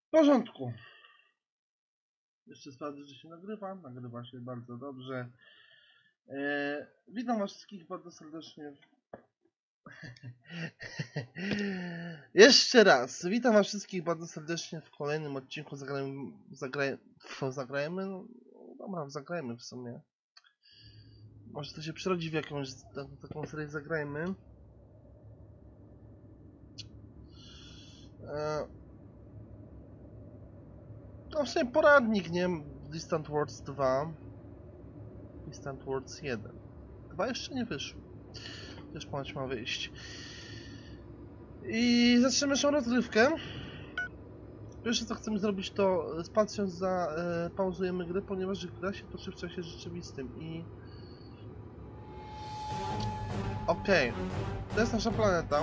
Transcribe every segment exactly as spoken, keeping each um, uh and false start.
W porządku. Jeszcze sprawdzę, że się nagrywa. Nagrywa się bardzo dobrze. Eee, witam was wszystkich bardzo serdecznie. Jeszcze raz. Witam was wszystkich bardzo serdecznie w kolejnym odcinku. Zagrajmy. Zagraj, zagrajmy. No, dobra, zagrajmy w sumie. Może to się przerodzi w jakąś taką, taką serię. Zagrajmy. Eee, no w sumie poradnik, nie? Distant Worlds dwa. Distant Worlds jeden. Dwa jeszcze nie wyszły. Też ponoć ma wyjść. I zaczniemy naszą rozgrywkę. Pierwsze co chcemy zrobić, to spacją za e, pauzujemy grę, ponieważ gra się toczy w czasie rzeczywistym i... Okej, okay. To jest nasza planeta.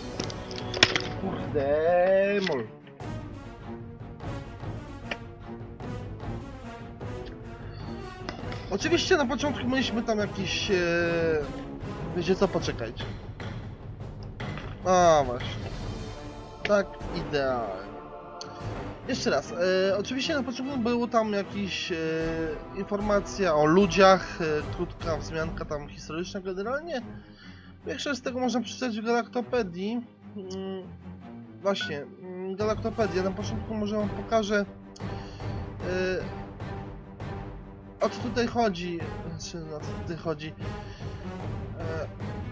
Kurde, mol. Oczywiście na początku mieliśmy tam jakiś... E... Wiecie co, poczekajcie. A właśnie. Tak, idealnie. Jeszcze raz, e, oczywiście na początku było tam jakieś e, informacja o ludziach, e, krótka wzmianka tam historyczna generalnie. Większość z tego można przeczytać w Galaktopedii. Mm, właśnie, mm, Galaktopedia. Na początku może wam pokażę e, o co tutaj chodzi, znaczy na co tutaj chodzi. E,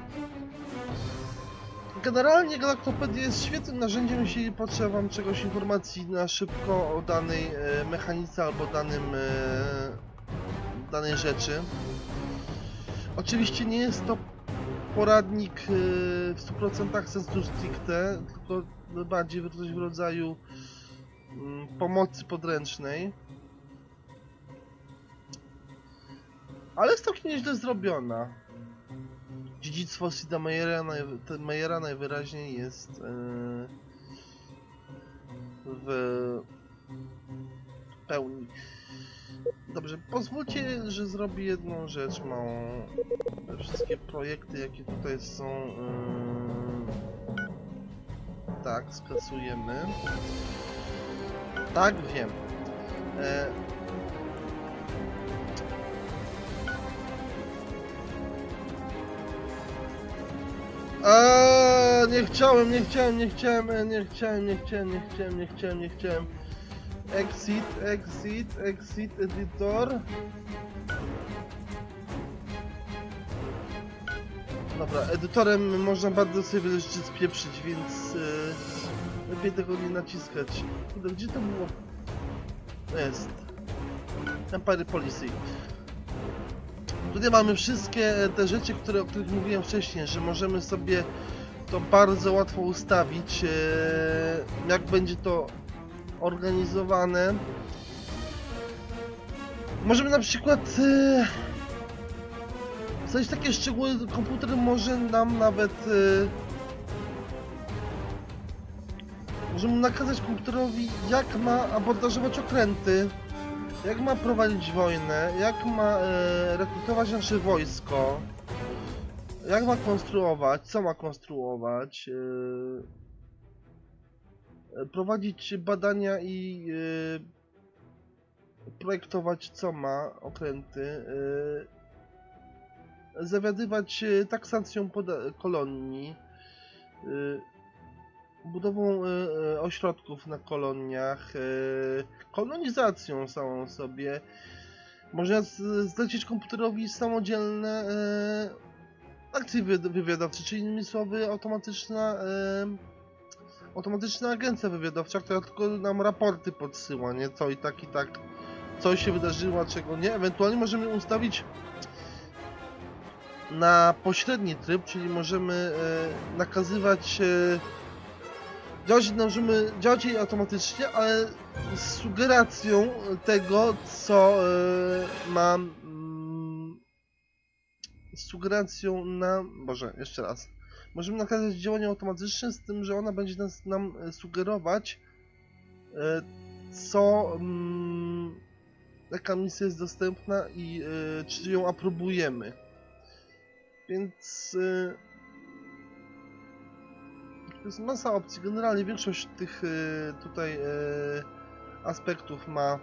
Generalnie Galaktopedia jest świetnym narzędziem, jeśli potrzeba wam czegoś informacji na szybko o danej e, mechanice albo danym e, danej rzeczy. Oczywiście nie jest to poradnik e, w stu procentach sensu stricte, tylko bardziej coś w rodzaju m, pomocy podręcznej. Ale jest całkiem nieźle zrobiona. Dziedzictwo Sida Meiera, naj, Meiera najwyraźniej jest yy, w pełni. Dobrze, pozwólcie, że zrobię jedną rzecz małą. Te wszystkie projekty, jakie tutaj są, yy, tak, skasujemy. Tak, wiem. E, A, nie chciałem, nie chciałem, nie chciałem, nie chciałem, nie chciałem, nie chciałem, nie chciałem, nie chciałem. Exit, exit, exit, editor. Dobra, edytorem można bardzo sobie wiele rzeczy spieprzyć, więc yy, lepiej tego nie naciskać. Kurde, gdzie to było? Jest. Empire Policy. Tutaj mamy wszystkie te rzeczy, które, o których mówiłem wcześniej, że możemy sobie to bardzo łatwo ustawić, jak będzie to organizowane. Możemy na przykład coś takie szczegóły, komputer może nam nawet możemy nakazać komputerowi, jak ma abordażować okręty, jak ma prowadzić wojnę, jak ma e, rekrutować nasze wojsko, jak ma konstruować, co ma konstruować, e, prowadzić badania i e, projektować, co ma okręty, e, zawiadywać taksacją kolonii, e, budową e, ośrodków na koloniach, e, kolonizacją samą sobie. Można zlecić komputerowi samodzielne e, akcje wywiadowcze, czyli innymi słowy automatyczna, e, automatyczna agencja wywiadowcza, która tylko nam raporty podsyła, nie? Co i tak i tak, co się wydarzyło, czego nie. Ewentualnie możemy ustawić na pośredni tryb, czyli możemy e, nakazywać e, Działać, możemy działać jej automatycznie, ale z sugeracją tego, co yy, mam. Yy, z sugeracją na. Boże, jeszcze raz. Możemy nakazać działanie automatyczne, z tym, że ona będzie nas, nam sugerować, yy, co. Yy, jaka misja jest dostępna i yy, czy ją aprobujemy. Więc. Yy, To jest masa opcji. Generalnie większość tych tutaj aspektów ma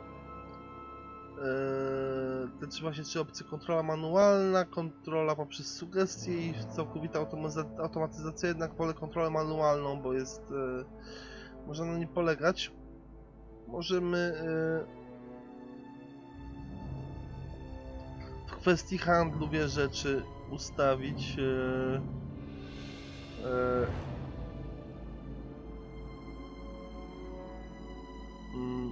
te trzy, właśnie trzy opcje: kontrola manualna, kontrola poprzez sugestie i całkowita automatyzacja. Jednak wolę kontrolę manualną, bo jest e, można na niej polegać. Możemy e, w kwestii handlu wiele rzeczy ustawić. E, e, mm,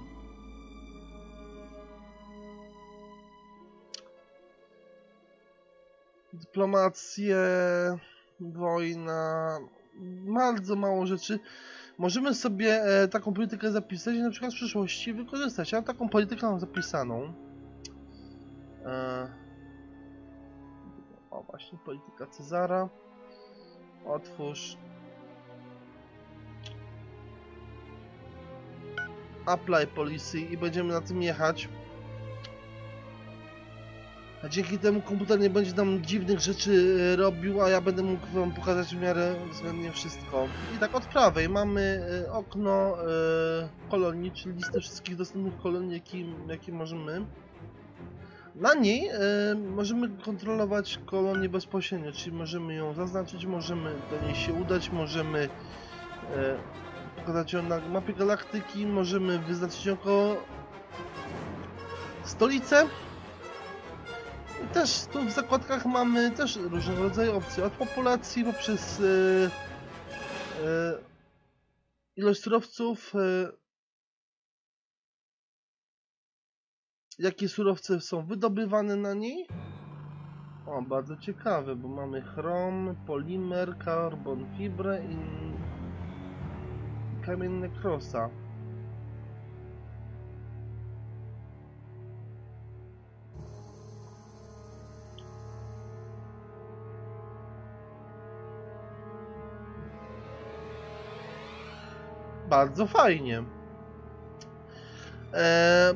dyplomację, wojna, bardzo mało rzeczy. Możemy sobie e, taką politykę zapisać i na przykład w przyszłości wykorzystać. Ja taką politykę mam zapisaną. E, o właśnie, polityka Cezara. Otwórz. Apply policy i będziemy na tym jechać. A dzięki temu komputer nie będzie nam dziwnych rzeczy robił, a ja będę mógł wam pokazać w miarę względnie wszystko. I tak od prawej mamy okno kolonii, czyli listę wszystkich dostępnych kolonii, jakie, jakie możemy. Na niej możemy kontrolować kolonię bezpośrednio, czyli możemy ją zaznaczyć, możemy do niej się udać, możemy pokazać ją na mapie galaktyki, możemy wyznaczyć ją jako stolicę. I też tu w zakładkach mamy też różnego rodzaju opcje, od populacji poprzez yy, yy, ilość surowców, yy, jakie surowce są wydobywane na niej. O, bardzo ciekawe, bo mamy chrom, polimer, karbon, fibrę i kamienne krosa. Bardzo fajnie. Eee...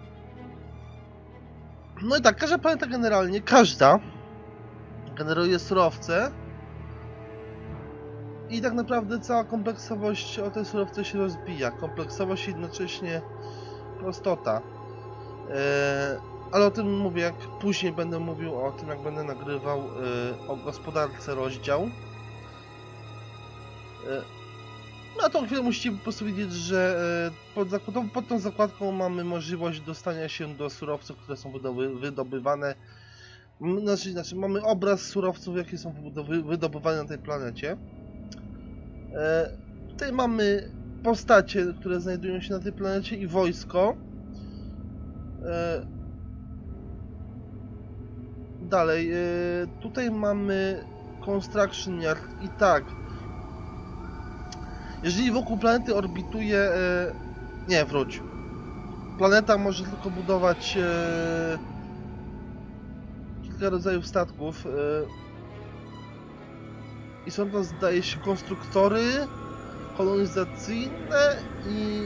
No i tak, każda planeta generalnie, każda generuje surowce i tak naprawdę cała kompleksowość o te surowce się rozbija. Kompleksowość i jednocześnie prostota. Eee... Ale o tym mówię, jak później będę mówił o tym, jak będę nagrywał yy, o gospodarce rozdział. Yy... Na tą chwilę musicie po prostu wiedzieć, że pod, zakładką, pod tą zakładką mamy możliwość dostania się do surowców, które są wydoby, wydobywane. Znaczy, znaczy, mamy obraz surowców, jakie są wydobywane na tej planecie. E, tutaj mamy postacie, które znajdują się na tej planecie i wojsko. E, dalej, e, tutaj mamy Construction Yard i tak. Jeżeli wokół planety orbituje... E, nie, wróć. Planeta może tylko budować e, kilka rodzajów statków. E, I są to, zdaje się, konstruktory kolonizacyjne i...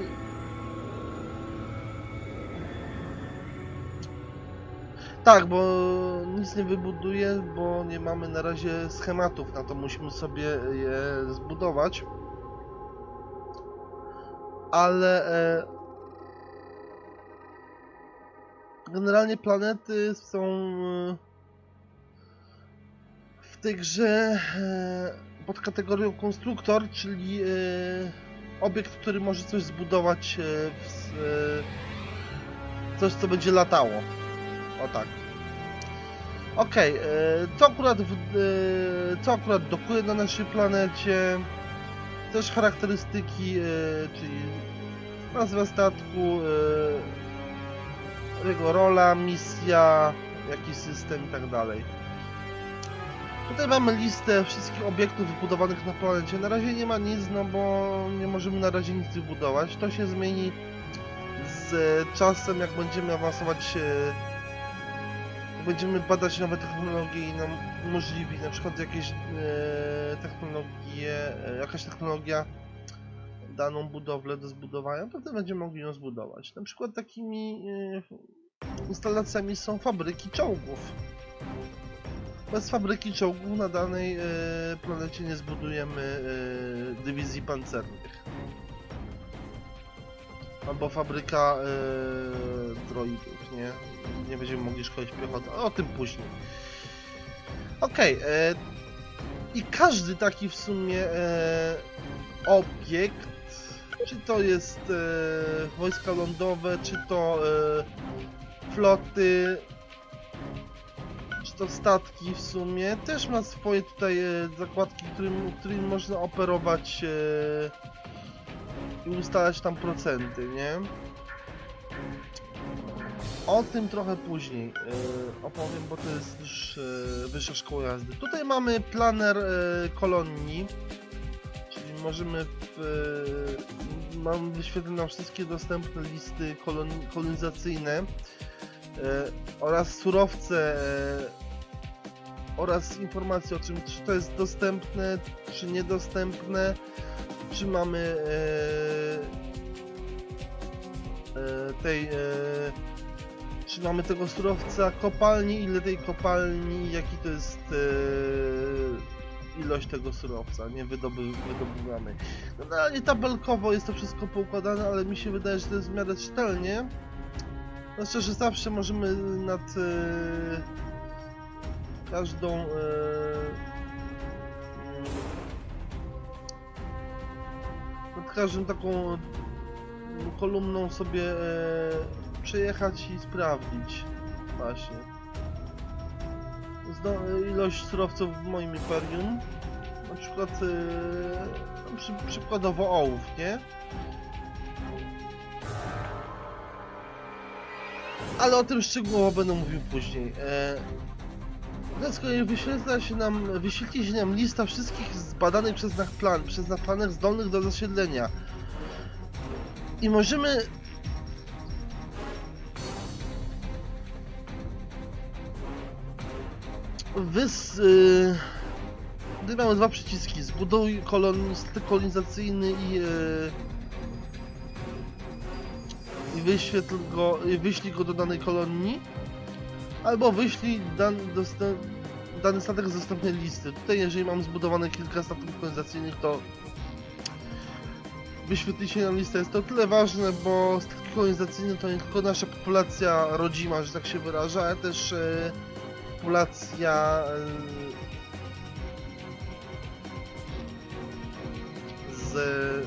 Tak, bo nic nie wybuduje, bo nie mamy na razie schematów na to, musimy sobie je zbudować. Ale e, generalnie planety są e, w tej grze e, pod kategorią konstruktor, czyli e, obiekt, który może coś zbudować, e, w, e, coś, co będzie latało. O tak. Okej, okay, e, co akurat w, e, co akurat dokuje na naszej planecie. Też charakterystyki, e, czyli nazwa statku, e, jego rola, misja, jakiś system i tak dalej. Tutaj mamy listę wszystkich obiektów wybudowanych na planecie. Na razie nie ma nic, no bo nie możemy na razie nic wybudować. To się zmieni z czasem, jak będziemy awansować, jak będziemy badać nowe technologie i nam umożliwi na przykład jakieś e, technologie, e, jakaś technologia daną budowlę do zbudowania, to wtedy będziemy mogli ją zbudować. Na przykład takimi e, instalacjami są fabryki czołgów. Bez fabryki czołgów na danej e, planecie nie zbudujemy e, dywizji pancernych. albo fabryka yy, droidów, nie? Nie będziemy mogli szkolić piechoty, ale o tym później. Okej, okay, yy, i każdy taki w sumie yy, obiekt, czy to jest yy, wojska lądowe, czy to yy, floty, czy to statki w sumie, też ma swoje tutaj yy, zakładki, którym, którymi można operować yy, i ustalać tam procenty, nie? O tym trochę później yy, opowiem, bo to jest już yy, wyższa szkoła jazdy. Tutaj mamy planer yy, kolonii, czyli możemy w, yy, mam wyświetlone wszystkie dostępne listy kolon kolonizacyjne yy, oraz surowce yy, oraz informacje o czym, czy to jest dostępne, czy niedostępne, czy mamy yy, yy, tej yy, czy mamy tego surowca, kopalni, ile tej kopalni, jaki to jest yy, ilość tego surowca, nie wydoby, wydobywamy. Generalnie tabelkowo jest to wszystko poukładane, ale mi się wydaje, że to jest w miarę czytelnie. Znaczy, że zawsze możemy nad yy, każdą yy, nad każdą taką kolumną sobie yy, przejechać i sprawdzić właśnie Zdo ilość surowców w moim imperium, na przykład yy, przy przykładowo ołów, nie? Ale o tym szczegółowo będę mówił później. Eee, z kolei wyświetla się nam, wyświetli się nam lista wszystkich zbadanych przez nas plan, przez nas planach zdolnych do zasiedlenia i możemy Wys... Yy... Tutaj mamy dwa przyciski, zbuduj kolonist kolonizacyjny i... Yy... i wyświetl go, i wyślij go do danej kolonii, albo wyślij dan, dostęp, dany statek z dostępnej listy. Tutaj jeżeli mam zbudowane kilka statków kolonizacyjnych, to wyświetli się nam lista. Jest to o tyle ważne, bo statki kolonizacyjne to nie tylko nasza populacja rodzima, że tak się wyraża, ale też yy... populacja z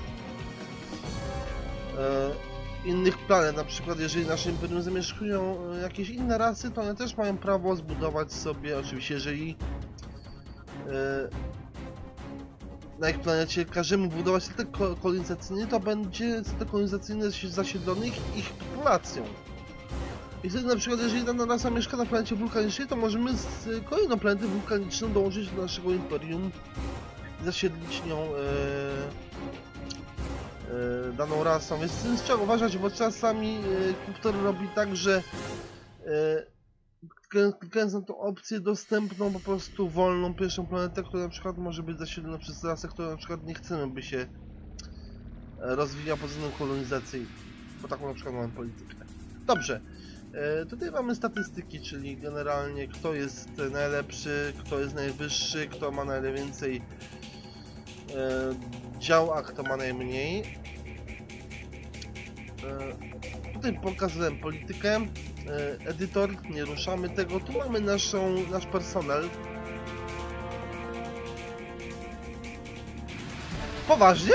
e, innych planet, na przykład jeżeli nasze imperium zamieszkują jakieś inne rasy, to one też mają prawo zbudować sobie, oczywiście jeżeli e, na ich planecie każemy budować statek kolonizacyjny, to będzie statek kolonizacyjny zasiedlony ich, ich populacją. I wtedy na przykład jeżeli dana rasa mieszka na planecie wulkanicznej, to możemy z kolejną planetę wulkaniczną dołączyć do naszego imperium i zasiedlić nią e, e, daną rasą. Więc z trzeba uważać, bo czasami e, komputer robi tak, że e, klikając na tą opcję dostępną po prostu wolną pierwszą planetę, która na przykład może być zasiedlona przez rasę, którą na przykład nie chcemy, by się rozwijała pod względem kolonizacyjnym. Bo taką na przykład mamy politykę. Dobrze. E, tutaj mamy statystyki, czyli generalnie kto jest najlepszy, kto jest najwyższy, kto ma najwięcej e, dział, a kto ma najmniej. E, tutaj pokazałem politykę. E, edytor, nie ruszamy tego. Tu mamy naszą, nasz personel. Poważnie?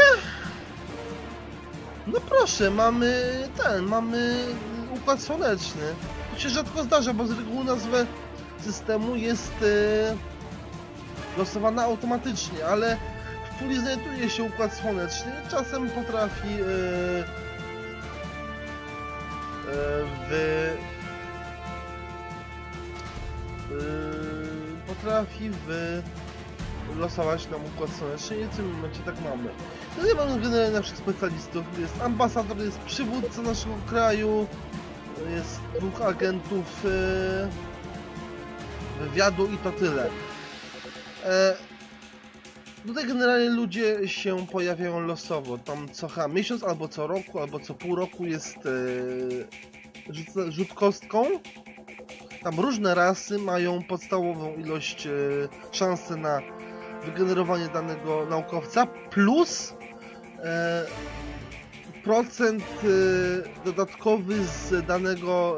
No proszę, mamy ten, mamy układ słoneczny. To się rzadko zdarza, bo z reguły nazwa systemu jest e, losowana automatycznie, ale w puli znajduje się układ słoneczny i czasem potrafi e, e, w e, potrafi w losować nam układ słoneczny i w tym momencie tak mamy. Tutaj mamy generalnie naszych specjalistów. Jest ambasador, jest przywódca naszego kraju, jest dwóch agentów e, wywiadu i to tyle. E, tutaj generalnie ludzie się pojawiają losowo. Tam co chyba miesiąc, albo co roku, albo co pół roku jest e, rzut, rzut kostką. Tam różne rasy mają podstawową ilość e, szansy na wygenerowanie danego naukowca, plus e, procent dodatkowy z danego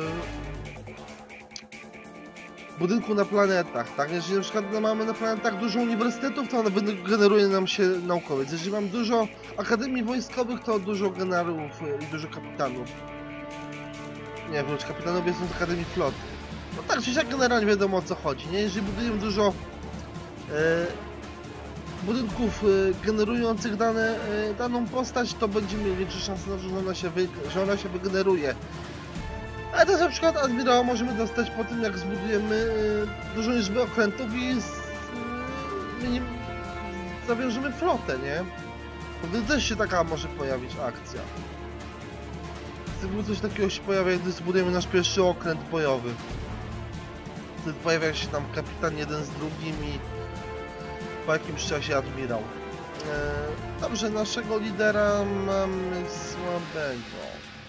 budynku na planetach, tak? Jeżeli na przykład mamy na planetach dużo uniwersytetów, to generuje nam się naukowiec. Jeżeli mam dużo akademii wojskowych, to dużo generałów i dużo kapitanów. Nie, wróć, kapitanowie są z Akademii Floty. No tak, czy jak generalnie wiadomo o co chodzi, nie? Jeżeli budujemy dużo e, budynków e, generujących dane, e, daną postać, to będziemy mieli większe szanse na to, że ona się, wy, że ona się wygeneruje. A to na przykład admirała możemy dostać po tym, jak zbudujemy e, dużą liczbę okrętów i z, e, nim zawiążemy flotę, nie? Wtedy też się taka może pojawić akcja. Gdyby coś takiego się pojawia, gdy zbudujemy nasz pierwszy okręt bojowy. Wtedy pojawia się tam kapitan jeden z drugim i po jakimś czasie admirał. Eee, dobrze, naszego lidera mamy słabego.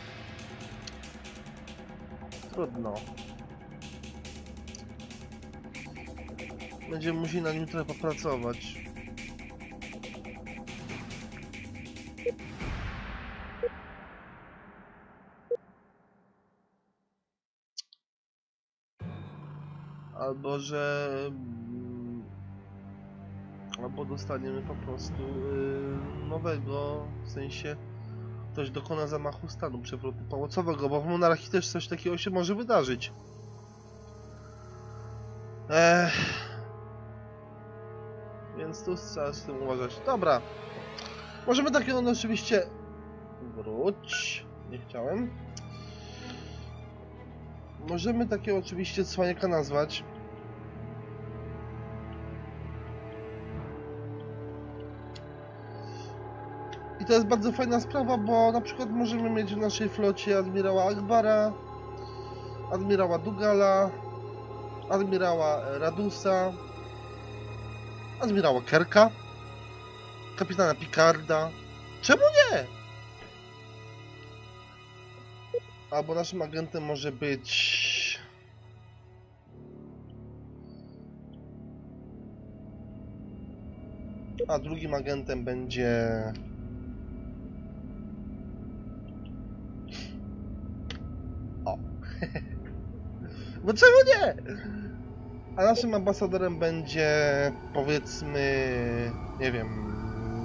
Trudno. Będziemy musieli na nim trochę popracować. Albo że... Albo dostaniemy po prostu yy, nowego, w sensie ktoś dokona zamachu stanu, przewrotu pałacowego, bo w monarchii też coś takiego się może wydarzyć. Ech. Więc tu trzeba z tym uważać. Dobra. Możemy takiego no, oczywiście... Wróć. Nie chciałem. Możemy takiego oczywiście cwaniaka nazwać. I to jest bardzo fajna sprawa, bo na przykład możemy mieć w naszej flocie admirała Akbara, admirała Dugala, admirała Radusa, admirała Kerka, kapitana Picarda. Czemu nie? Albo naszym agentem może być... A drugim agentem będzie... O! Bo czemu nie? A naszym ambasadorem będzie... powiedzmy... nie wiem...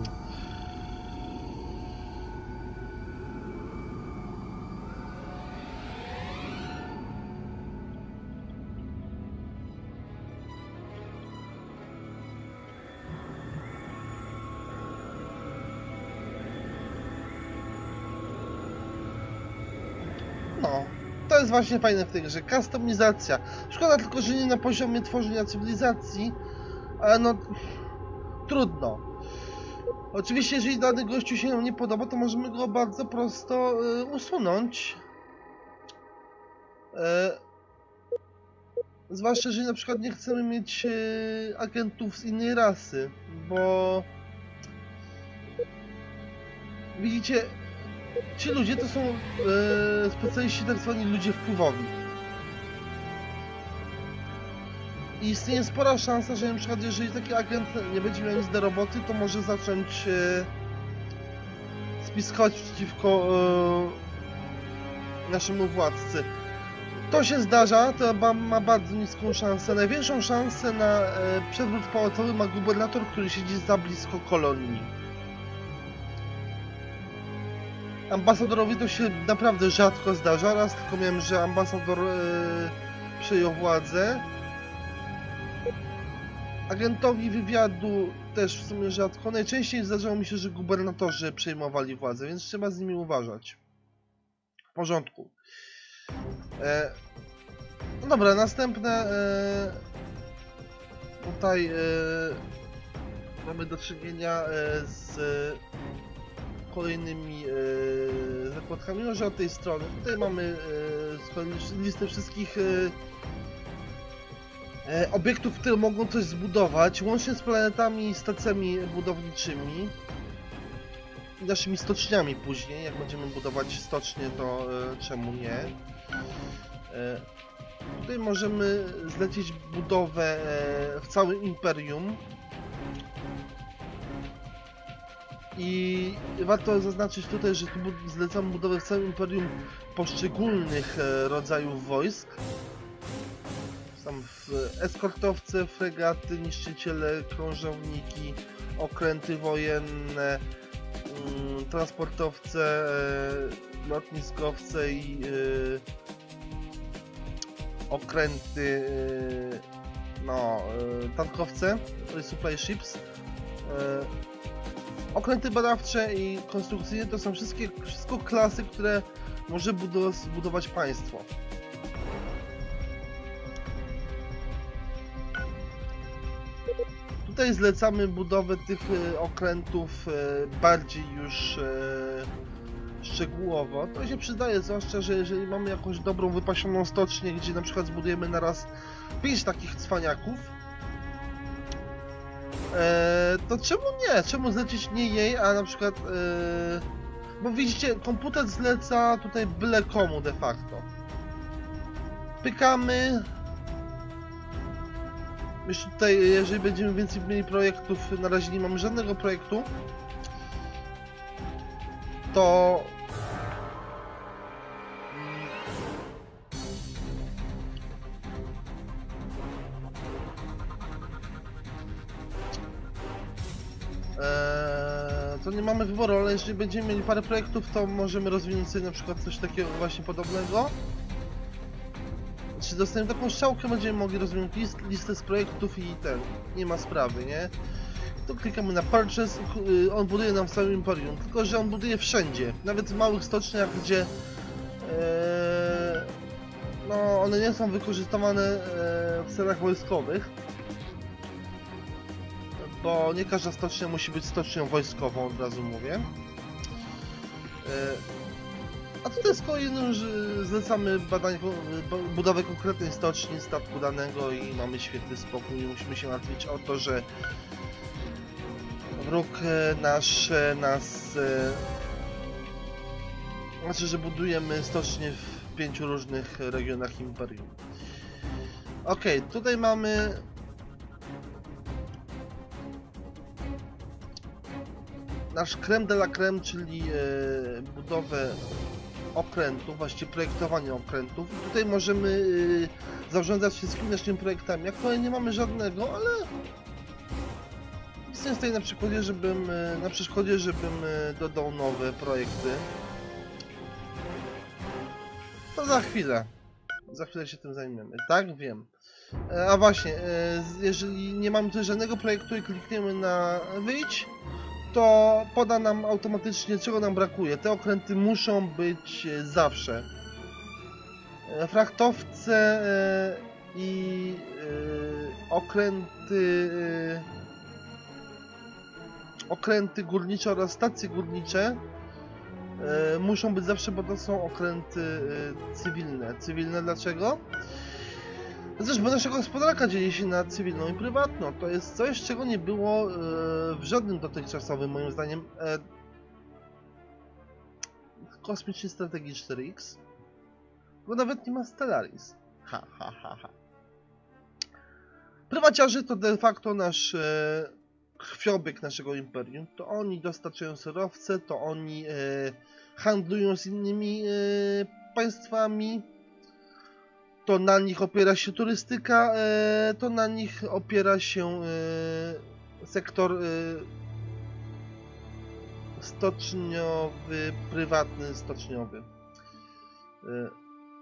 No, to jest właśnie fajne w tej grze, kustomizacja. Szkoda tylko, że nie na poziomie tworzenia cywilizacji, ale no, trudno. Oczywiście, jeżeli dany gościu się nam nie podoba, to możemy go bardzo prosto y, usunąć. E, zwłaszcza, jeżeli na przykład nie chcemy mieć y, agentów z innej rasy, bo... Widzicie... Ci ludzie to są e, specjaliści, tak zwani ludzie wpływowi. I istnieje spora szansa, że na przykład jeżeli taki agent nie będzie miał nic do roboty, to może zacząć e, spiskować przeciwko e, naszemu władcy. To się zdarza, to ma, ma bardzo niską szansę. Największą szansę na e, przewrót pałacowy ma gubernator, który siedzi za blisko kolonii. Ambasadorowi to się naprawdę rzadko zdarza. Raz tylko miałem, że ambasador yy, przejął władzę. Agentowi wywiadu też w sumie rzadko. Najczęściej zdarzało mi się, że gubernatorzy przejmowali władzę, więc trzeba z nimi uważać. W porządku. E, no dobra, następne... E, tutaj e, mamy do czynienia e, z... kolejnymi e, zakładkami, może od tej strony. Tutaj mamy e, listę wszystkich e, e, obiektów, które mogą coś zbudować, łącznie z planetami i stacjami budowniczymi i naszymi stoczniami później. Jak będziemy budować stocznie, to e, czemu nie? E, tutaj możemy zlecić budowę e, w całym imperium. I warto zaznaczyć tutaj, że tu zlecamy budowę w całym imperium poszczególnych e, rodzajów wojsk. Są eskortowce, fregaty, niszczyciele, krążowniki, okręty wojenne, mm, transportowce, e, lotniskowce i e, okręty, e, no, e, tankowce, supply ships. E, Okręty badawcze i konstrukcyjne to są wszystkie, wszystko klasy, które może budować państwo. Tutaj zlecamy budowę tych okrętów bardziej już szczegółowo. To się przydaje, zwłaszcza, że jeżeli mamy jakąś dobrą, wypasioną stocznię, gdzie na przykład zbudujemy naraz pięć takich cwaniaków, Eee, to czemu nie? Czemu zlecić nie jej, a na przykład... Eee, bo widzicie, komputer zleca tutaj byle komu de facto. Pykamy. Jeszcze tutaj, jeżeli będziemy więcej mieli projektów, na razie nie mamy żadnego projektu, to... Eee, to nie mamy wyboru, ale jeżeli będziemy mieli parę projektów, to możemy rozwinąć sobie na przykład coś takiego właśnie podobnego. Jeśli dostaniemy taką strzałkę, będziemy mogli rozwinąć list, listę z projektów i ten, nie ma sprawy, nie? To klikamy na Purchase i on buduje nam w całym imperium, tylko że on buduje wszędzie, nawet w małych stoczniach, gdzie eee, no, one nie są wykorzystywane eee, w celach wojskowych. Bo nie każda stocznia musi być stocznią wojskową, od razu mówię. A tutaj z kolei no, zlecamy badanie, budowę konkretnej stoczni, statku danego i mamy świetny spokój. Nie musimy się martwić o to, że wróg nasz nas... Znaczy, że budujemy stocznie w pięciu różnych regionach imperium. Ok, tutaj mamy... nasz creme de la creme, czyli e, budowę okrętów, właściwie projektowanie okrętów. I tutaj możemy e, zarządzać wszystkimi naszymi projektami. Jak to nie mamy żadnego, ale nic nie stoi na przykładzie, żebym e, na przeszkodzie, żebym e, dodał nowe projekty. To za chwilę. Za chwilę się tym zajmiemy. Tak, wiem. E, a właśnie, e, jeżeli nie mamy tutaj żadnego projektu i klikniemy na wyjdź, to poda nam automatycznie, czego nam brakuje. Te okręty muszą być zawsze. Frachtowce i okręty okręty górnicze oraz stacje górnicze muszą być zawsze, bo to są okręty cywilne. Cywilne dlaczego? Zresztą, bo nasza gospodarka dzieje się na cywilną i prywatną. To jest coś, czego nie było e, w żadnym dotychczasowym, moim zdaniem, e, kosmicznej strategii cztery X. Bo nawet nie ma Stellaris. Ha, ha, ha, ha. Prywaciarze to de facto nasz e, krwiobieg naszego imperium. To oni dostarczają surowce, to oni e, handlują z innymi e, państwami. To na nich opiera się turystyka, e, to na nich opiera się e, sektor e, stoczniowy, prywatny, stoczniowy. E.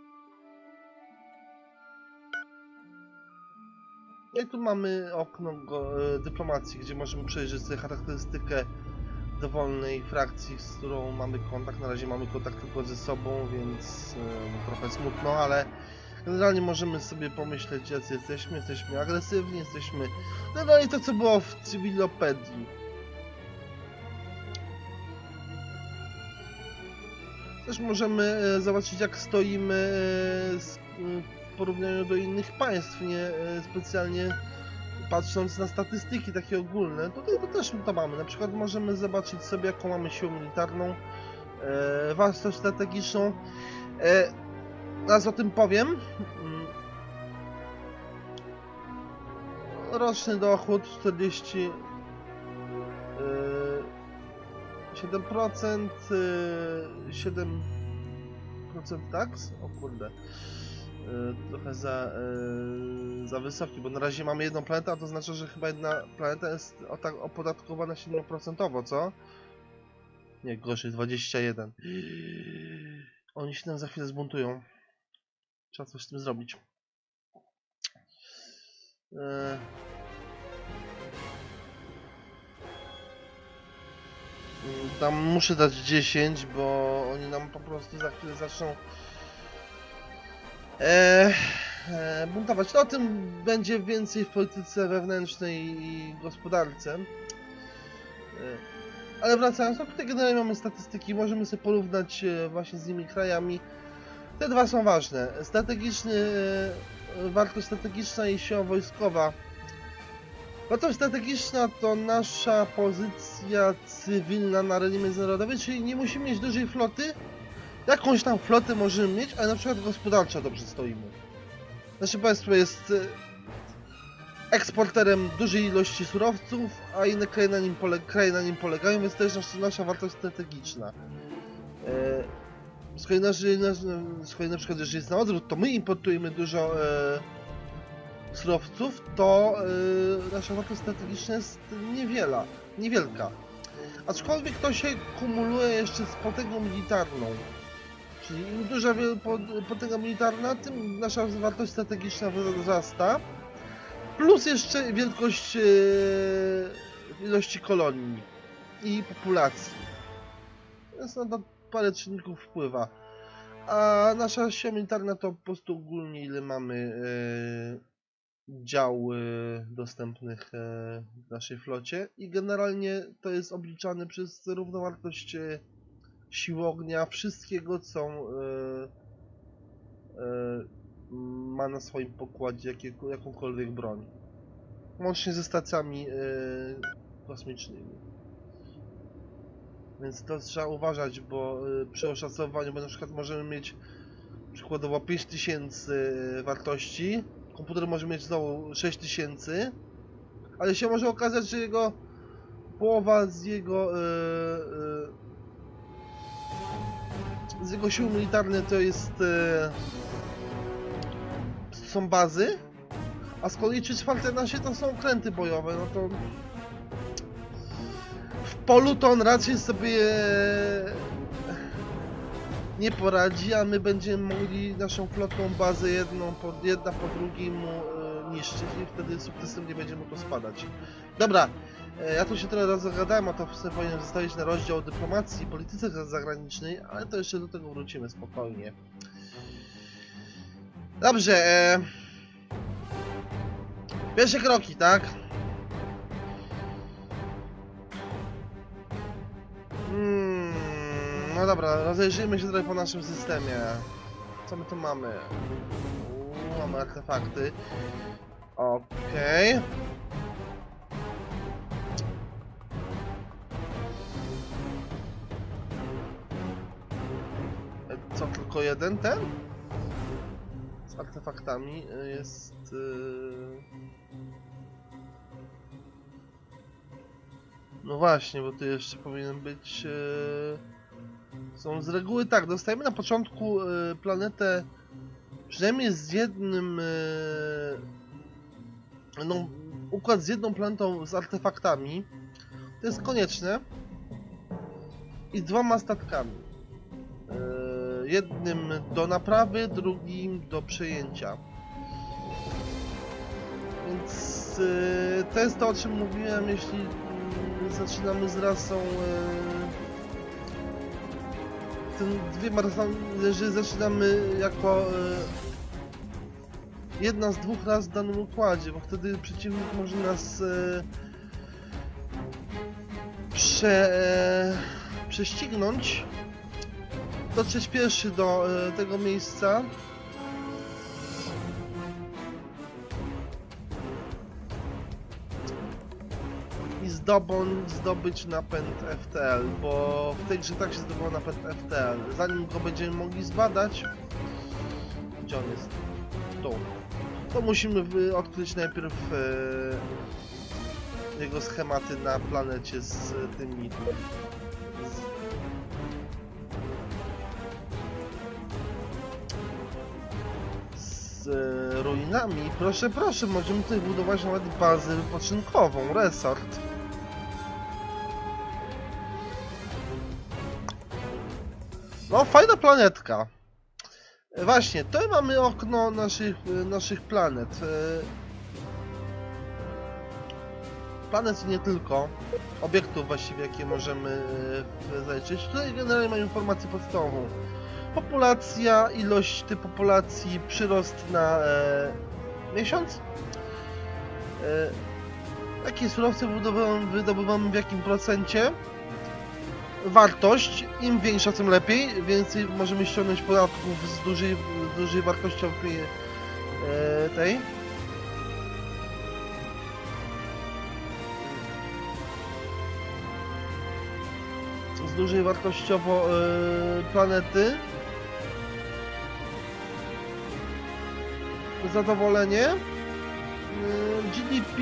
No i tu mamy okno go, e, dyplomacji, gdzie możemy przejrzeć sobie charakterystykę dowolnej frakcji, z którą mamy kontakt. Na razie mamy kontakt tylko ze sobą, więc e, trochę smutno, ale generalnie możemy sobie pomyśleć, jacy jesteśmy. Jesteśmy agresywni, jesteśmy... No, no i to, co było w cywilopedii. Też możemy zobaczyć, jak stoimy w porównaniu do innych państw, nie specjalnie patrząc na statystyki takie ogólne. Tutaj to też to mamy. Na przykład możemy zobaczyć sobie, jaką mamy siłę militarną, wartość strategiczną. Zaraz o tym powiem. Roczny dochód czterdzieści siedem procent, siedem procent tax? O kurde. Trochę za, za wysoki, bo na razie mamy jedną planetę, a to znaczy, że chyba jedna planeta jest opodatkowana siedem procent, co? Nie, gorzej, dwadzieścia jeden. Oni się tam za chwilę zbuntują. Trzeba coś z tym zrobić. Tam muszę dać dziesięć, bo oni nam po prostu za chwilę zaczną e, e, buntować. No, o tym będzie więcej w polityce wewnętrznej i gospodarce. E, ale wracając, no tutaj generalnie mamy statystyki, możemy sobie porównać e, właśnie z innymi krajami. Te dwa są ważne. Strategiczny, e, wartość strategiczna i siła wojskowa. Wartość strategiczna to nasza pozycja cywilna na arenie międzynarodowej, czyli nie musimy mieć dużej floty. Jakąś tam flotę możemy mieć, ale na przykład gospodarczo dobrze stoimy. Nasze państwo jest eksporterem dużej ilości surowców, a inne kraje na nim, pole kraje na nim polegają, więc to jest nasza, nasza wartość strategiczna. Z kolei, na, z kolei na przykład, jeżeli jest na odwrót, to my importujemy dużo e, surowców, to e, nasza wartość strategiczna jest niewiela, niewielka. Aczkolwiek to się kumuluje jeszcze z potęgą militarną. Czyli im duża potęga militarna, tym nasza wartość strategiczna wzrasta. Plus jeszcze wielkość e, ilości kolonii i populacji. Więc na to parę czynników wpływa. A nasza siła militarna to po prostu ogólnie ile mamy e, dział e, dostępnych e, w naszej flocie. I generalnie to jest obliczane przez równowartość e, sił ognia, wszystkiego co e, e, ma na swoim pokładzie jakie, jakąkolwiek broń. Łącznie ze stacjami e, kosmicznymi. Więc to trzeba uważać, bo y, przy oszacowaniu, bo na przykład możemy mieć przykładowo pięć tysięcy wartości, komputer może mieć znowu sześć tysięcy, ale się może okazać, że jego połowa z jego y, y, z jego sił militarnych to jest y, są bazy, a z kolei trzy czwarte nasie to są okręty bojowe, no to w polu to on raczej sobie nie poradzi, a my będziemy mogli naszą flotą bazę jedną po, jedna po drugiej mu e, niszczyć i wtedy sukcesywnie będzie mu to spadać. Dobra, e, ja tu się trochę zagadałem, a to sobie powinien zostawić na rozdział dyplomacji i polityce zagranicznej, ale to jeszcze do tego wrócimy spokojnie. Dobrze, e, pierwsze kroki, tak? Hmm, no dobra, rozejrzyjmy się trochę po naszym systemie. Co my tu mamy? Uuu, mamy artefakty. Okej. Okay. Co, tylko jeden ten? Z artefaktami jest... Yy... No właśnie, bo tu jeszcze powinien być... Yy... Są z reguły tak, dostajemy na początku yy, planetę przynajmniej z jednym... Yy... No, układ z jedną planetą z artefaktami. To jest konieczne. I dwoma statkami. Yy... Jednym do naprawy, drugim do przejęcia. Więc yy, to jest to, o czym mówiłem, jeśli zaczynamy z rasą yy, tym dwiema rasami, że zaczynamy jako yy, jedna z dwóch ras w danym układzie, bo wtedy przeciwnik może nas yy, prze, yy, prześcignąć, dotrzeć pierwszy do yy, tego miejsca. Zdobądź, zdobyć napęd F T L, bo w tej grze tak się zdobywa napęd F T L. Zanim go będziemy mogli zbadać, gdzie on jest? Tu. To musimy odkryć najpierw e, jego schematy na planecie z tymi Z e, ruinami. Proszę, proszę, możemy tutaj budować nawet bazę wypoczynkową, resort. No, fajna planetka. E, właśnie, to mamy okno naszych, e, naszych planet. E, planet i nie tylko. Obiektów właściwie, jakie możemy e, zaliczyć. Tutaj generalnie mamy informację podstawową. Populacja, ilość tej populacji, przyrost na e, miesiąc. E, jakie surowce wydobywamy, wydobywamy w jakim procencie. Wartość, im większa, tym lepiej. Więcej możemy ściągnąć podatków z dużej, z dużej wartościowej e, tej. Z dużej wartościowo e, planety. Zadowolenie. G D P,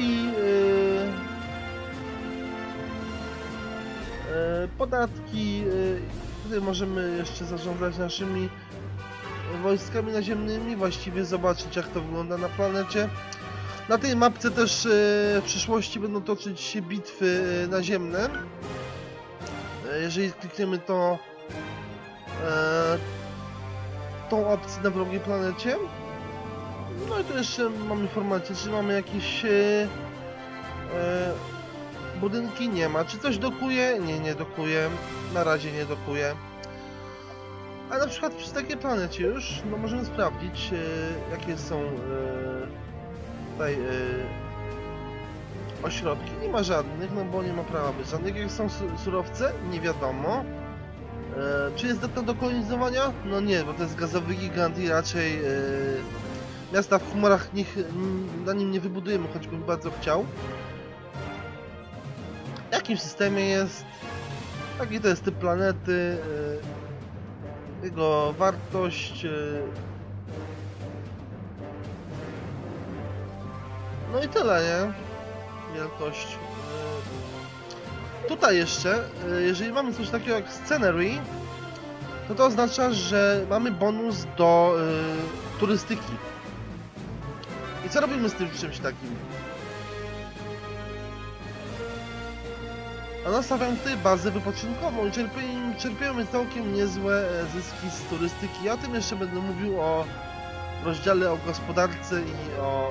podatki. Tutaj możemy jeszcze zarządzać naszymi wojskami naziemnymi, właściwie zobaczyć, jak to wygląda na planecie. Na tej mapce też w przyszłości będą toczyć się bitwy naziemne. Jeżeli klikniemy to tą opcję na wrogiej planecie. No i tu jeszcze mam informację, czy mamy jakieś e, e, budynki? Nie ma. Czy coś dokuje? Nie, nie dokuje. Na razie nie dokuje. A na przykład przy takiej planecie już, no możemy sprawdzić, e, jakie są e, tutaj e, ośrodki. Nie ma żadnych, no bo nie ma prawa być żadnych. Jakie są surowce? Nie wiadomo. E, czy jest data do kolonizowania? No nie, bo to jest gazowy gigant i raczej e, miasta w chmurach niech, na nim nie wybudujemy, choćbym bardzo chciał. W jakim systemie jest? Jaki to jest typ planety? Jego wartość. No i tyle, nie? Wielkość. Tutaj jeszcze, jeżeli mamy coś takiego jak scenery, to to oznacza, że mamy bonus do y, turystyki. I co robimy z tym czymś takim? A nastawiam tutaj bazę wypoczynkową i czerpiemy, czerpiemy całkiem niezłe zyski z turystyki. Ja o tym jeszcze będę mówił o rozdziale o gospodarce i o...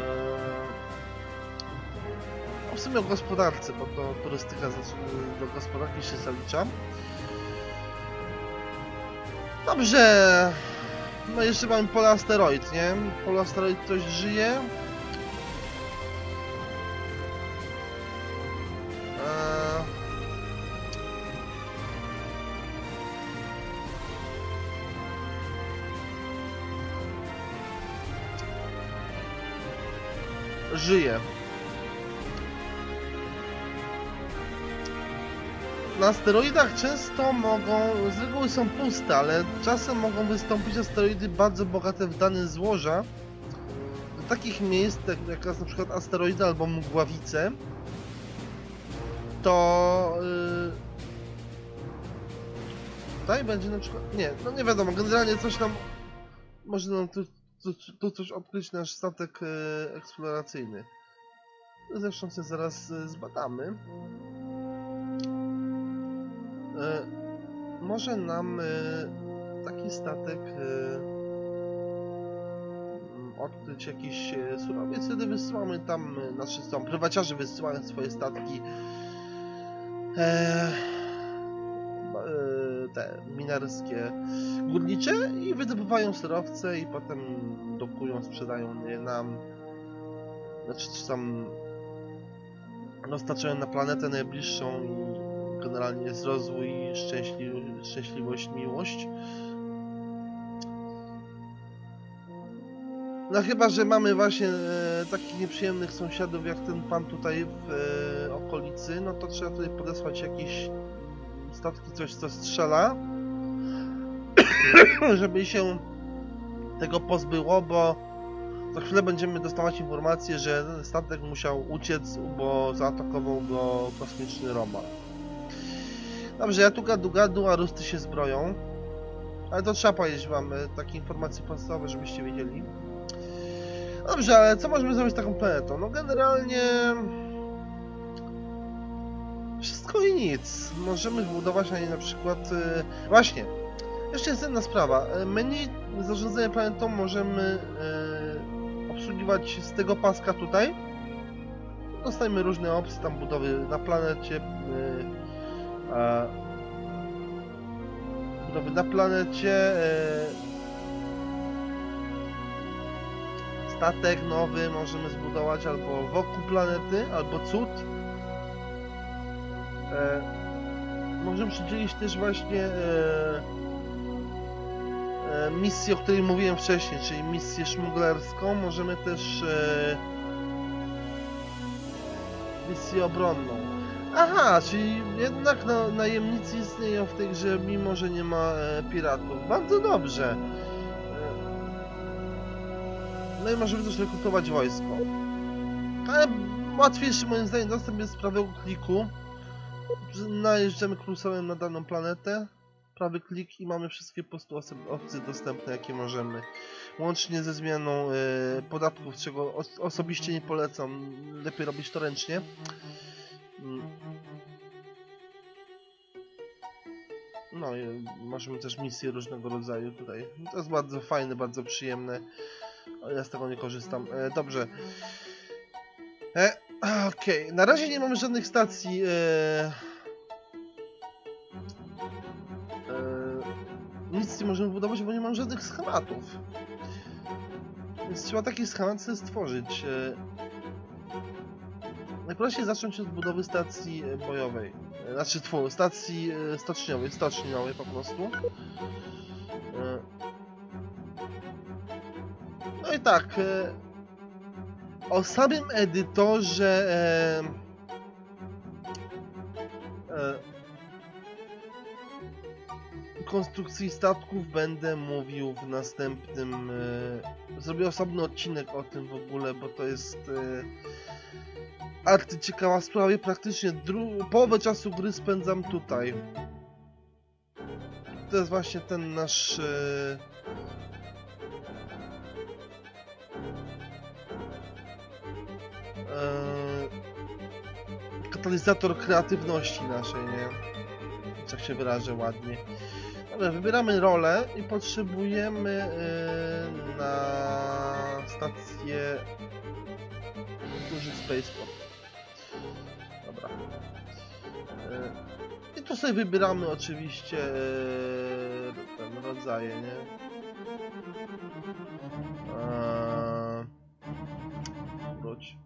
E, w sumie o gospodarce, bo to turystyka do gospodarki się zalicza. Dobrze. No jeszcze mamy pole asteroid, nie? Pole asteroid coś żyje. Eee... Żyje. Na asteroidach często mogą, z reguły są puste, ale czasem mogą wystąpić asteroidy bardzo bogate w dane złoża. Do takich miejsc, jak na przykład asteroidy albo mgławice, to yy, tutaj będzie na przykład, nie, no nie wiadomo, generalnie coś nam, może nam tu, tu, tu coś odkryć nasz statek yy, eksploracyjny. Zresztą sobie zaraz yy, zbadamy. E, może nam e, taki statek e, odkryć jakiś e, surowiec, wtedy wysyłamy tam, e, znaczy są prywaciarze wysyłają swoje statki e, e, te minerskie, górnicze i wydobywają surowce i potem dokują, sprzedają je nam, znaczy czy tam dostarczają na planetę najbliższą i generalnie jest rozwój, szczęśli szczęśliwość, miłość. No chyba, że mamy właśnie e, takich nieprzyjemnych sąsiadów jak ten pan tutaj w e, okolicy, no to trzeba tutaj podesłać jakieś statki, coś co strzela, żeby się tego pozbyło, bo za chwilę będziemy dostawać informację, że statek musiał uciec, bo zaatakował go kosmiczny robot. Dobrze, ja tu gadu gadu, a Rusty się zbroją. Ale to trzeba powiedzieć wam takie informacje podstawowe, żebyście wiedzieli. Dobrze, ale co możemy zrobić z taką planetą? No generalnie... wszystko i nic. Możemy zbudować na niej na przykład... Właśnie, jeszcze jest jedna sprawa. Menu zarządzania planetą możemy obsługiwać z tego paska tutaj. Dostajemy różne opcje tam budowy na planecie. Budowy na planecie. Statek nowy możemy zbudować albo wokół planety, albo cud. E, możemy przydzielić też właśnie e, e, misję, o której mówiłem wcześniej, czyli misję szmuglerską. Możemy też e, misję obronną. Aha, czyli jednak na, najemnicy istnieją w tej grze, mimo że nie ma e, piratów. Bardzo dobrze. No i możemy też rekrutować wojsko. Ale łatwiejszy moim zdaniem dostęp jest z prawego kliku. Najeżdżamy kursorem na daną planetę. Prawy klik i mamy wszystkie po prostu opcje dostępne, jakie możemy. Łącznie ze zmianą y, podatków, czego os osobiście nie polecam. Lepiej robić to ręcznie. No i możemy też misje różnego rodzaju tutaj. To jest bardzo fajne, bardzo przyjemne. Ale ja z tego nie korzystam. E, dobrze. E, Okej, okay. Na razie nie mamy żadnych stacji. E, e, nic nie możemy budować, bo nie mam żadnych schematów. Więc trzeba taki schemat sobie stworzyć. E, najprościej zacząć od budowy stacji bojowej. E, znaczy, tfu, stacji e, stoczniowej, stoczniowej po prostu. E, No i tak, e, o samym edytorze e, e, konstrukcji statków będę mówił w następnym... E, zrobię osobny odcinek o tym w ogóle, bo to jest e, arcyciekawa sprawa i praktycznie połowę czasu gry spędzam tutaj. To jest właśnie ten nasz... E, katalizator kreatywności naszej, nie? Tak się wyrażę ładnie. Dobra, wybieramy rolę i potrzebujemy yy, na stację duży spaceport. Dobra. Yy, I tu sobie wybieramy oczywiście yy, ten rodzaje, nie? Yy, wróć.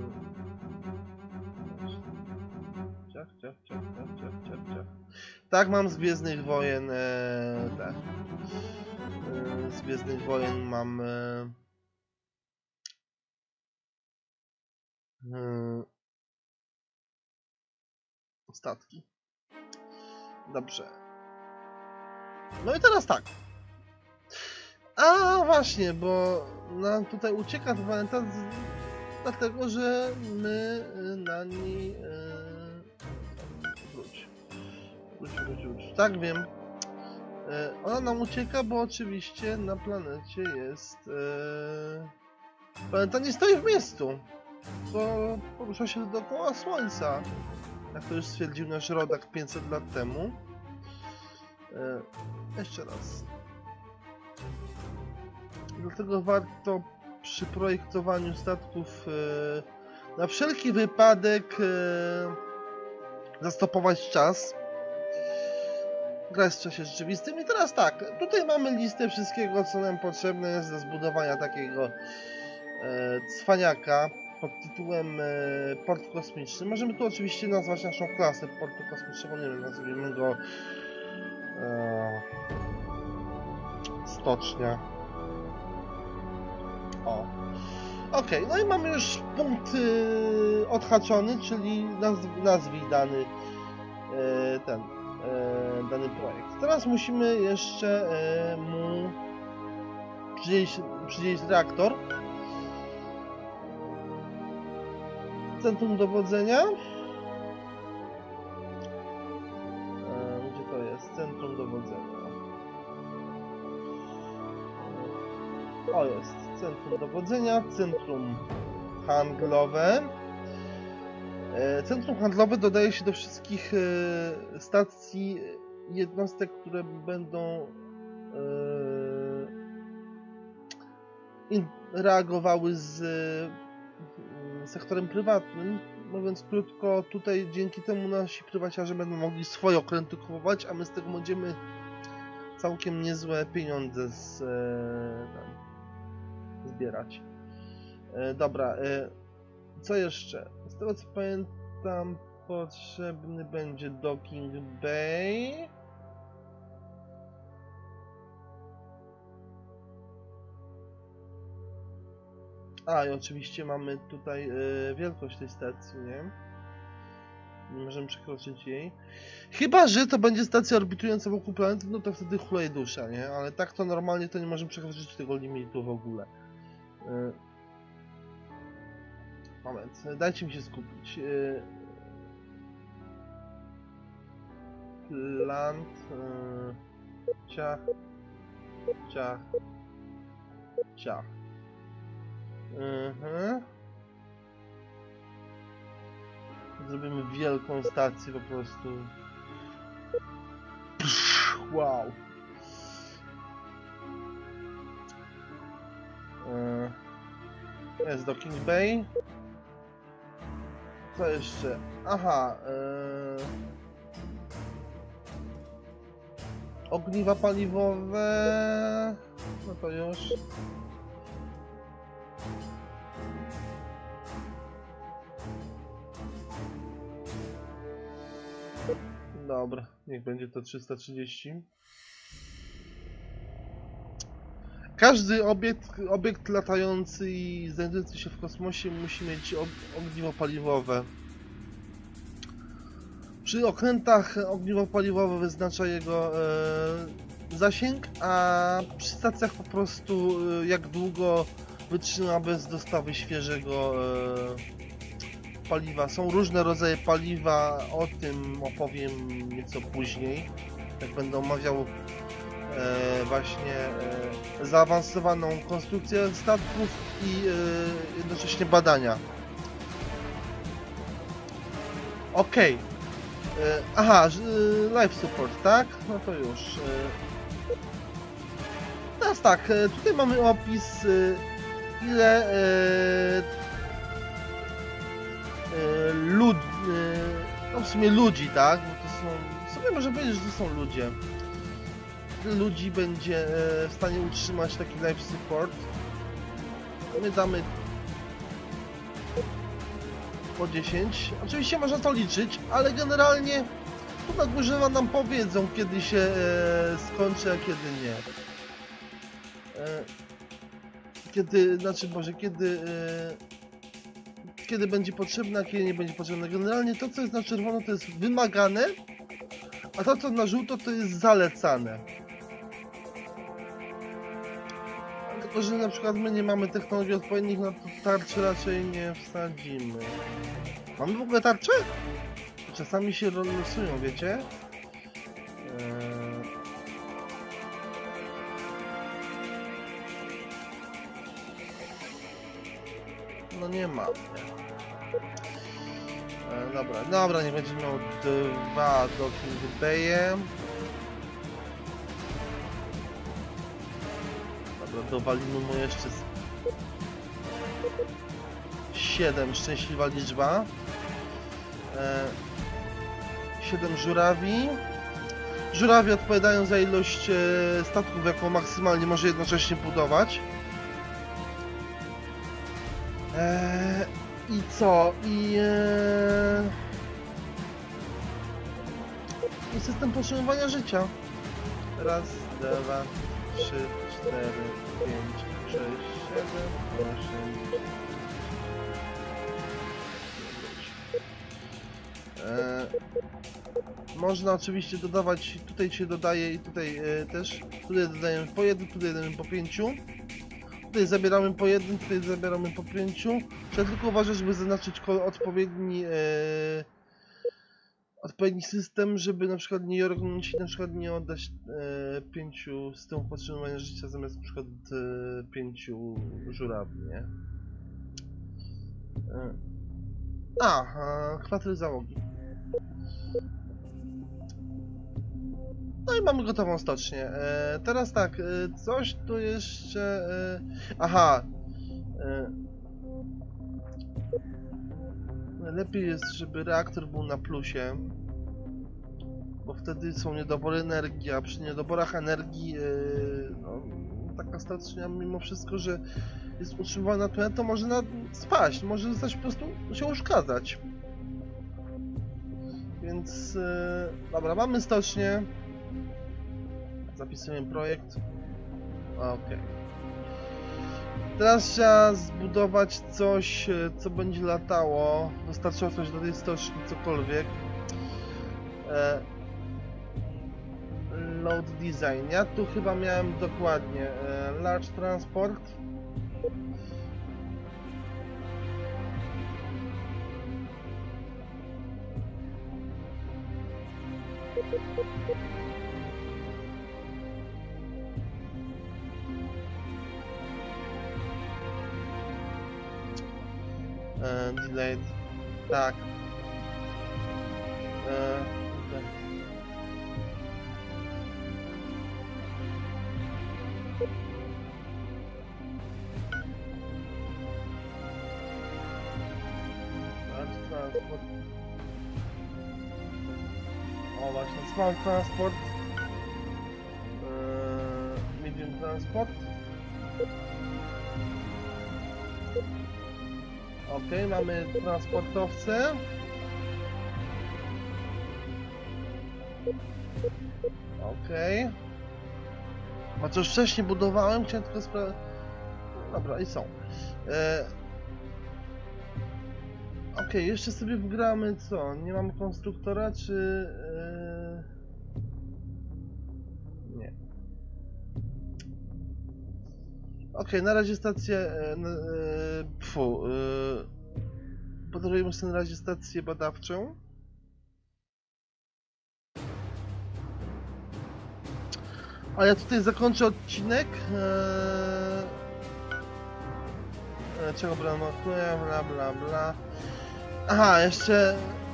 Ciach, ciach, ciach, ciach, ciach, ciach, ciach. Tak, mam z Gwiezdnych Wojen e, te. E, z Gwiezdnych Wojen mam e, e, statki. Dobrze. No i teraz tak. A właśnie, bo nam tutaj ucieka ta planeta dlatego, że my na niej... E, wróć. Wróć, wróć, wróć. Tak, wiem. E, ona nam ucieka, bo oczywiście na planecie jest... E, planeta nie stoi w miejscu. Bo porusza się dookoła Słońca. Jak to już stwierdził nasz rodak pięćset lat temu. E, jeszcze raz. Dlatego warto przy projektowaniu statków e, na wszelki wypadek e, zastopować czas. Gra jest w czasie rzeczywistym. I teraz tak, tutaj mamy listę wszystkiego, co nam potrzebne jest do zbudowania takiego e, cwaniaka pod tytułem e, port kosmiczny. Możemy tu oczywiście nazwać naszą klasę portu kosmicznego, nie wiem, nazwijmy go e, stocznia. O. Ok, no i mamy już punkt y, odhaczony, czyli nazw, nazwij dany y, ten y, dany projekt. Teraz musimy jeszcze y, mu przydzielić, przydzielić reaktor. Centrum dowodzenia. centrum dowodzenia. O, jest centrum dowodzenia, centrum handlowe. Centrum handlowe dodaje się do wszystkich stacji jednostek, które będą reagowały z sektorem prywatnym. Mówiąc krótko, tutaj dzięki temu nasi prywaciarze będą mogli swoje okręty kupować, a my z tego będziemy całkiem niezłe pieniądze z, tam, zbierać. Dobra, co jeszcze? Z tego co pamiętam, potrzebny będzie Docking Bay. A i oczywiście mamy tutaj y, wielkość tej stacji, nie? Nie możemy przekroczyć jej. Chyba że to będzie stacja orbitująca wokół planety, no to wtedy chleje dusza, nie? Ale tak to normalnie to nie możemy przekroczyć tego limitu w ogóle. Y Moment, dajcie mi się skupić. Y Plant... Y ciach... Ciach... Ciach. Mhm. Zrobimy wielką stację po prostu. Psz, wow. Jest Docking Bay. Co jeszcze? Aha. Yy... Ogniwa paliwowe. No to już. Dobra, niech będzie to trzysta trzydzieści. Każdy obiekt, obiekt latający i znajdujący się w kosmosie musi mieć ogniwo paliwowe. Przy okrętach ogniwo paliwowe wyznacza jego e, zasięg, a przy stacjach po prostu e, jak długo wytrzyma bez dostawy świeżego e, paliwa. Są różne rodzaje paliwa, o tym opowiem nieco później, jak będę omawiał e, właśnie e, zaawansowaną konstrukcję statków i e, jednocześnie badania. Okej. Okay. E, aha, e, life support, tak? No to już. E. Teraz tak, e, tutaj mamy opis e, ile e, Lud, no w sumie ludzi, tak? Bo to są, w sumie można powiedzieć, że to są ludzie. Ludzi będzie w stanie utrzymać taki life support. My damy po dziesięć. Oczywiście można to liczyć, ale generalnie tu na górze nam powiedzą, kiedy się skończy, a kiedy nie. Kiedy, znaczy Boże, kiedy kiedy będzie potrzebne, a kiedy nie będzie potrzebne. Generalnie to, co jest na czerwono, to jest wymagane, a to, co na żółto, to jest zalecane. Tylko, że na przykład my nie mamy technologii odpowiednich, na to tarczy raczej nie wsadzimy. Mamy w ogóle tarcze? Czasami się losują, wiecie? Eee... No nie ma. E, dobra, dobra, nie będzie miał dwa Docking Bay'e. Dobra, dowalimy mu jeszcze siedem, szczęśliwa liczba. E, siedem żurawi. Żurawie odpowiadają za ilość e, statków, jaką maksymalnie może jednocześnie budować. Eee, I co? I, e... I system podtrzymywania życia. Raz, dwa, trzy, cztery, pięć, sześć, siedem, osiem, eee... Można oczywiście dodawać, tutaj się dodaje i tutaj e, też. Tutaj dodajemy po jednym, tutaj dodajemy po pięciu. Tutaj zabieramy po jednym, tutaj zabieramy po pięciu. Trzeba tylko uważać, żeby zaznaczyć odpowiedni, e, odpowiedni system, żeby na przykład nie organizować, na przykład nie oddać e, pięciu systemów podtrzymywania życia zamiast na przykład e, pięciu żurawi, nie? E, a, e, kwatery załogi. No i mamy gotową stocznię. E, teraz tak, e, coś tu jeszcze... E, aha. E, lepiej jest, żeby reaktor był na plusie. Bo wtedy są niedobory energii, a przy niedoborach energii yy, no, taka stocznia mimo wszystko, że jest utrzymywana planetą, może na, spaść, może zostać po prostu się uszkadzać. Więc yy, dobra, mamy stocznię. Zapisujemy projekt. Ok. Teraz trzeba zbudować coś, co będzie latało, dostarczało coś do tej stoczni, cokolwiek. E, Load design. Ja tu chyba miałem dokładnie e, large transport. E, delayed. Tak. E, okay. Transport. O właśnie, small transport. Eee, medium transport. Ok, mamy transportowce. Ok. A co już wcześniej budowałem, chciałem tylko sprawdzić. Dobra, i są. Eee, Ok, jeszcze sobie wgramy co? Nie mamy konstruktora, czy... Yy... Nie. Ok, na razie stację... Yy, pfu, yy, podróżujemy sobie na razie stację badawczą. A ja tutaj zakończę odcinek. Yy... Czego brakuje, bla bla bla. Aha, jeszcze...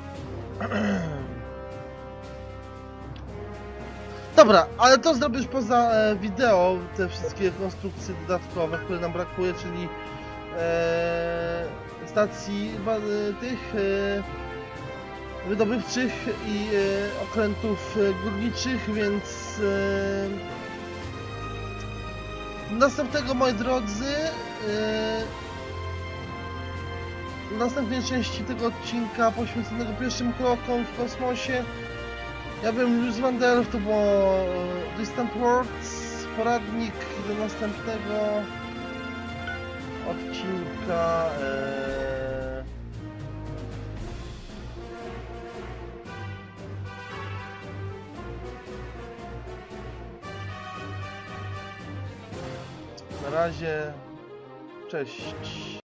Dobra, ale to zrobisz poza e, wideo, te wszystkie konstrukcje dodatkowe, które nam brakuje, czyli e, stacji e, tych e, wydobywczych i e, okrętów górniczych, więc e, następnego, moi drodzy, e, w następnej części tego odcinka poświęconego pierwszym krokom w kosmosie. Ja bym już Van der Elf, to było Distant Worlds, poradnik do następnego odcinka. Ee... Na razie, cześć.